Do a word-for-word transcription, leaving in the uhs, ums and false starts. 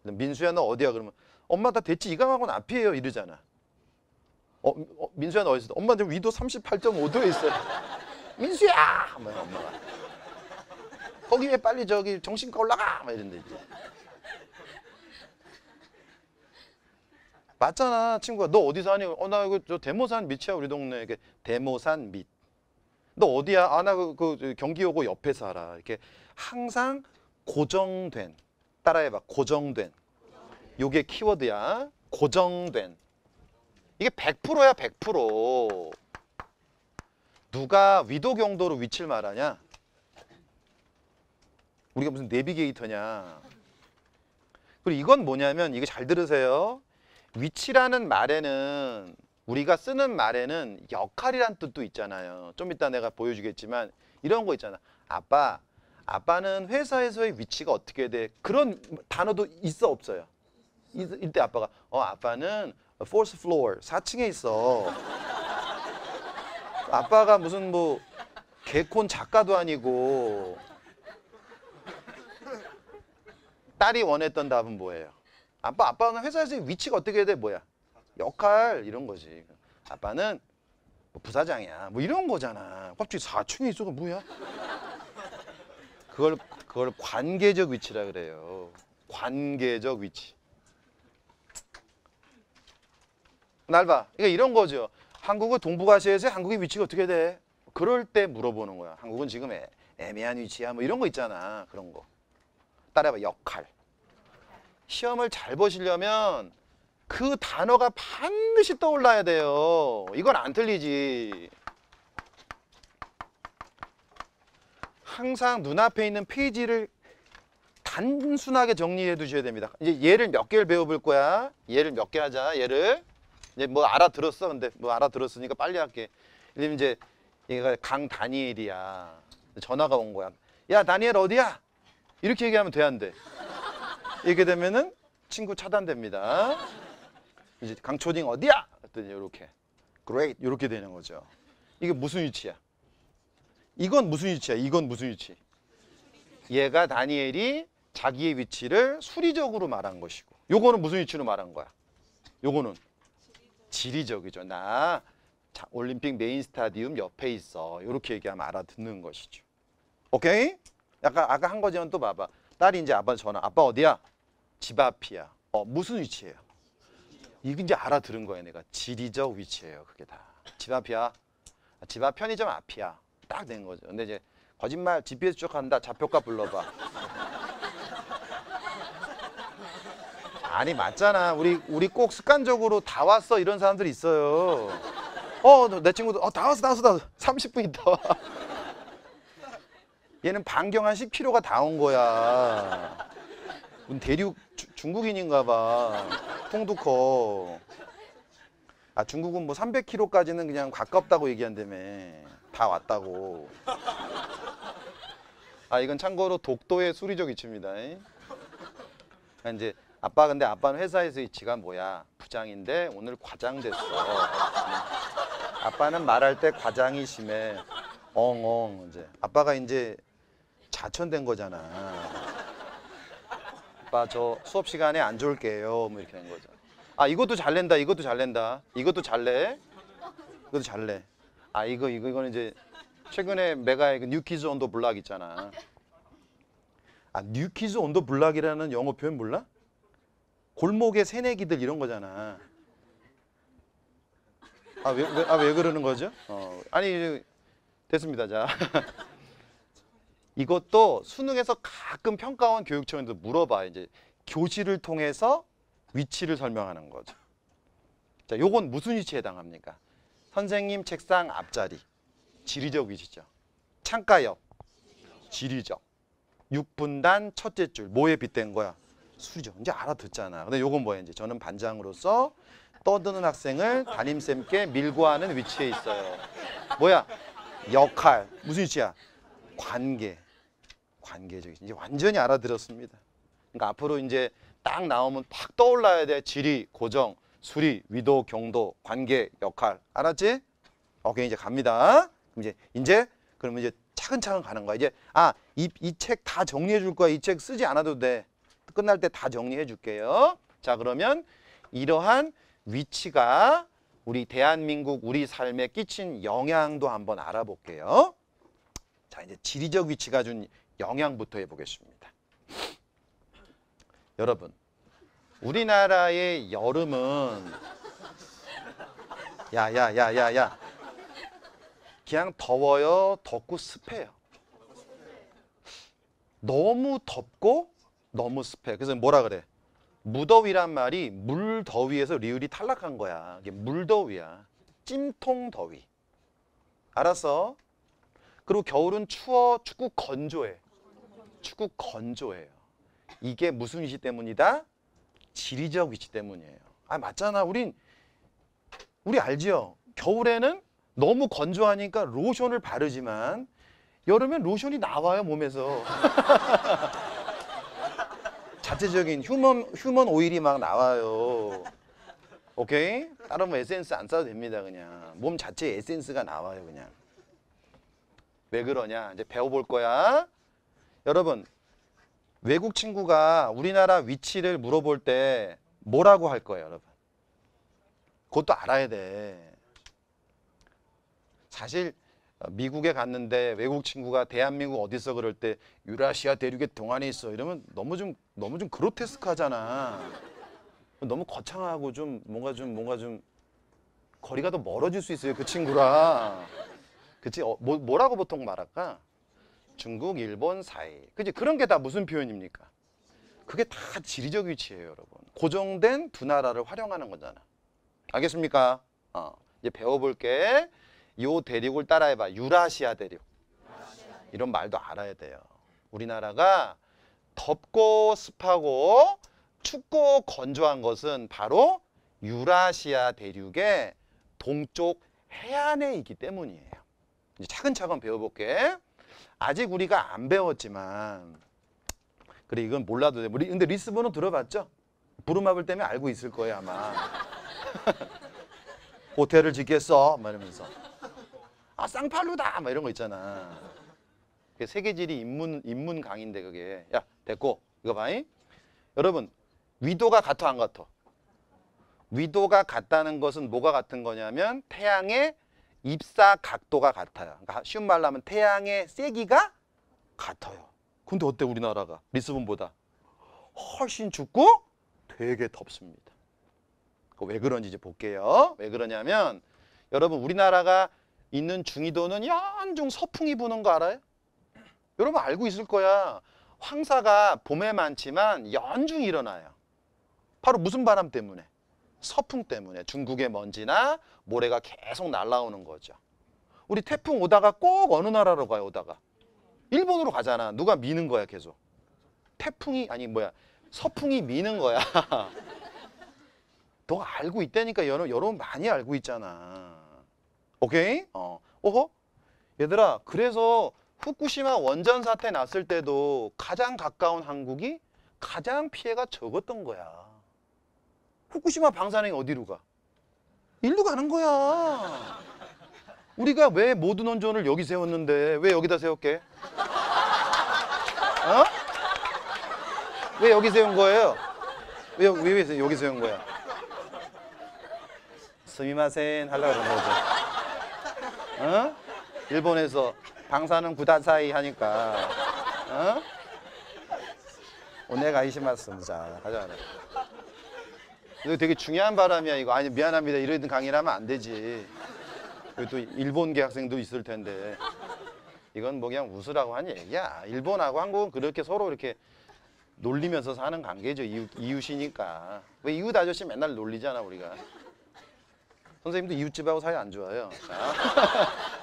민수야 너 어디야? 그러면 엄마 나 대치 이강학원 앞이에요 이러잖아. 어, 어 민수야 너 어디 있어? 엄마 지금 위도 삼십팔 점 오 도에 있어요. 민수야! 하면 엄마가 거기 왜 빨리 저기 정신과 올라가! 막 이런데 이제. 맞잖아 친구야. 너 어디 사니? 어 나 이거 저 대모산 밑이야 우리 동네. 이렇게 대모산 밑. 너 어디야? 아 나 그 그 경기여고 옆에 살아. 이렇게 항상 고정된. 따라해봐. 고정된. 요게 키워드야. 고정된. 이게 백 퍼센트야 백 퍼센트. 누가 위도 경도로 위치를 말하냐? 우리가 무슨 내비게이터냐? 그리고 이건 뭐냐면 이거 잘 들으세요. 위치라는 말에는 우리가 쓰는 말에는 역할이란 뜻도 있잖아요. 좀 이따 내가 보여주겠지만 이런 거 있잖아. 아빠, 아빠는 회사에서의 위치가 어떻게 돼? 그런 단어도 있어 없어요? 이때 아빠가 어 아빠는 fourth floor 사 층에 있어. 아빠가 무슨 뭐 개콘 작가도 아니고. 딸이 원했던 답은 뭐예요? 아빠, 아빠는 회사에서의 위치가 어떻게 돼? 뭐야? 역할 이런 거지. 아빠는 뭐 부사장이야. 뭐 이런 거잖아. 갑자기 사 층에 있어가 뭐야? 그걸 그걸 관계적 위치라 그래요. 관계적 위치. 날 봐. 그러니까 이런 거죠. 한국은 동북아시아에서 한국의 위치가 어떻게 돼? 그럴 때 물어보는 거야. 한국은 지금 애, 애매한 위치야. 뭐 이런 거 있잖아. 그런 거. 따라해봐. 역할. 시험을 잘 보시려면 그 단어가 반드시 떠올라야 돼요. 이건 안 틀리지. 항상 눈앞에 있는 페이지를 단순하게 정리해 두셔야 됩니다. 이제 예를 몇 개를 배워볼 거야. 예를 몇 개 하자. 예를 이제 뭐 알아들었어. 근데 뭐 알아들었으니까 빨리 할게. 예를 들면 이제 얘가 강 다니엘이야. 전화가 온 거야. 야 다니엘 어디야? 이렇게 얘기하면 돼 안 돼? 이렇게 되면은 친구 차단됩니다. 이제 강초딩 어디야? 그랬더니 이렇게 great 이렇게 되는 거죠. 이게 무슨 위치야? 이건 무슨 위치야? 이건 무슨 위치? 얘가 다니엘이 자기의 위치를 수리적으로 말한 것이고, 요거는 무슨 위치로 말한 거야? 요거는 지리적이죠. 나 자, 올림픽 메인 스타디움 옆에 있어. 이렇게 얘기하면 알아듣는 것이죠. 오케이? 약간 아까 한 거지만 또 봐봐. 딸이 이제 아빠 전화. 아빠 어디야? 집 앞이야. 어 무슨 위치예요? 이거 이제 알아들은 거야 내가. 지리적 위치예요. 그게 다. 집 앞이야. 집 앞 편의점 앞이야. 딱 된 거죠. 근데 이제 거짓말 지피에스 추적한다. 좌표값 불러봐. 아니 맞잖아. 우리 우리 꼭 습관적으로 다 왔어 이런 사람들이 있어요. 어 내 친구도 어 다 왔어 다 왔어 다 왔어. 삼십 분 있다 와. 얘는 반경 한 십 킬로미터가 다 온 거야. 대륙 주, 중국인인가 봐. 통도 커. 아 중국은 뭐 삼백 킬로미터까지는 그냥 가깝다고 얘기한다며. 다 왔다고. 아 이건 참고로 독도의 수리적 위치입니다. 그러니까 이제 아빠 근데 아빠는 회사에서 위치가 뭐야? 부장인데 오늘 과장 됐어. 아빠는 말할 때 과장이 심해. 엉엉 이제 아빠가 이제 자천된 거잖아. 아빠 저 수업 시간에 안 좋을게요. 뭐 이렇게 된 거죠. 아 이것도 잘 낸다. 이것도 잘 낸다. 이것도 잘 내. 이것도 잘 내. 아 이거 이거 이거는 이제 최근에 메가의 그 뉴키즈 온 더 블락 있잖아. 아 뉴키즈 온 더 블락이라는 영어 표현 몰라? 골목의 새내기들 이런 거잖아. 아 왜 왜 아 왜 그러는 거죠? 어 아니 됐습니다. 자 이것도 수능에서 가끔 평가원 교육청에서 물어봐. 이제 교실을 통해서 위치를 설명하는 거죠. 자 요건 무슨 위치에 해당합니까? 선생님 책상 앞자리. 지리적 위치죠. 창가 옆. 지리적. 육 분단 첫째 줄. 뭐에 빗댄 거야? 수리적. 이제 알아듣잖아. 근데 요건 뭐야? 이제 저는 반장으로서 떠드는 학생을 담임쌤께 밀고 하는 위치에 있어요. 뭐야? 역할. 무슨 위치야? 관계. 관계적. 이제 완전히 알아들었습니다. 그러니까 앞으로 이제 딱 나오면 팍 떠올라야 돼. 지리, 고정, 수리, 위도, 경도, 관계, 역할. 알았지? 오케이 이제 갑니다. 그럼 이제 이제 그러면 이제 차근차근 가는 거야. 이제 아 이 이 책 다 정리해 줄 거야. 이 책 쓰지 않아도 돼. 끝날 때 다 정리해 줄게요. 자, 그러면 이러한 위치가 우리 대한민국 우리 삶에 끼친 영향도 한번 알아볼게요. 자, 이제 지리적 위치가 준 영향부터 해보겠습니다. 여러분, 우리나라의 여름은 야야야야야 그냥 더워요, 덥고 습해요. 너무 덥고 너무 습해. 그래서 뭐라 그래? 무더위란 말이 물더위에서 리을이 탈락한 거야. 이게 물더위야. 찜통더위. 알았어? 그리고 겨울은 추워, 춥고 건조해. 춥고 건조해요. 이게 무슨 위치 때문이다? 지리적 위치 때문이에요. 아, 맞잖아. 우린 우리 알지요? 겨울에는 너무 건조하니까 로션을 바르지만 여름엔 로션이 나와요, 몸에서. 자체적인 휴먼 휴먼 오일이 막 나와요. 오케이? 다른 뭐 에센스 안 써도 됩니다. 그냥 몸 자체에 에센스가 나와요. 그냥. 왜 그러냐? 이제 배워볼 거야. 여러분, 외국 친구가 우리나라 위치를 물어볼 때 뭐라고 할 거예요, 여러분? 그것도 알아야 돼. 사실 미국에 갔는데 외국 친구가 대한민국 어디 있어 그럴 때 유라시아 대륙의 동안에 있어 이러면 너무 좀 너무 좀 그로테스크하잖아. 너무 거창하고 좀 뭔가 좀 뭔가 좀 거리가 더 멀어질 수 있어요, 그 친구랑. 그치? 어, 뭐, 뭐라고 보통 말할까? 중국, 일본 사이. 그치? 그런 게 다 무슨 표현입니까? 그게 다 지리적 위치예요, 여러분. 고정된 두 나라를 활용하는 거잖아. 알겠습니까? 어, 이제 배워볼게. 요 대륙을 따라해봐. 유라시아 대륙. 이런 말도 알아야 돼요. 우리나라가 덥고 습하고 춥고 건조한 것은 바로 유라시아 대륙의 동쪽 해안에 있기 때문이에요. 이제 차근차근 배워볼게. 아직 우리가 안 배웠지만 그래 이건 몰라도 돼. 근데 리스본은 들어봤죠? 부루마블 때문에 알고 있을 거예요 아마. 호텔을 짓겠어 막 이러면서 아 쌍팔루다 막 이런 거 있잖아. 세계지리 인문 인문 강의인데 그게. 야 됐고 이거 봐잉. 여러분 위도가 같아 안 같아? 위도가 같다는 것은 뭐가 같은 거냐면 태양의 입사 각도가 같아요. 그러니까 쉬운 말로 하면 태양의 세기가 같아요. 근데 어때 우리나라가 리스본보다 훨씬 춥고 되게 덥습니다. 왜 그런지 이제 볼게요. 왜 그러냐면 여러분 우리나라가 있는 중위도는 연중 서풍이 부는 거 알아요? 여러분 알고 있을 거야. 황사가 봄에 많지만 연중 일어나요. 바로 무슨 바람 때문에? 서풍 때문에. 중국의 먼지나 모래가 계속 날아오는 거죠. 우리 태풍 오다가 꼭 어느 나라로 가요? 오다가 일본으로 가잖아. 누가 미는 거야 계속. 태풍이 아니 뭐야 서풍이 미는 거야. 너 알고 있다니까. 여러분, 여러분 많이 알고 있잖아. 오케이? 어. 어허? 얘들아 그래서 후쿠시마 원전 사태 났을 때도 가장 가까운 한국이 가장 피해가 적었던 거야. 후쿠시마 방사능이 어디로 가? 일로 가는 거야. 우리가 왜 모든 원전을 여기 세웠는데 왜 여기다 세웠게? 어? 왜 여기 세운 거예요? 왜, 왜, 왜 여기 세운 거야? 스미마센 하려고 그러는 거죠. 어? 일본에서 방사능 구다사이 하니까 어? 오네가이시마스. 자, 가져가라. 이거 되게 중요한 바람이야 이거. 아니 미안합니다 이런 강의를 하면 안 되지. 여기 또 일본계 학생도 있을 텐데 이건 뭐 그냥 웃으라고 한 얘기야. 일본하고 한국은 그렇게 서로 이렇게 놀리면서 사는 관계죠. 이웃, 이웃이니까. 왜 이웃 아저씨 맨날 놀리잖아 우리가. 선생님도 이웃집하고 사이 안 좋아요. 자.